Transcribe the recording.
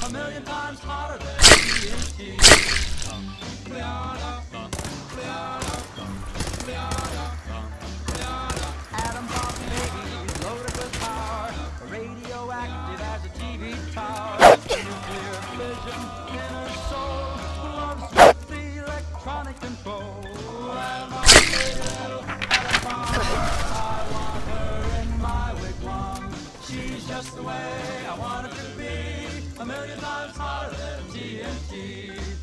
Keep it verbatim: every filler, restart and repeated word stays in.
a million times hotter than T N T. Atom bomb babies loaded with power, radioactive as a T V tower. Nuclear fission in her soul, loves with the electronic control. Atom bomb baby, little atom bomb. I want her in my wigwam. She's just the way I want her to be, a million times hotter than T N T.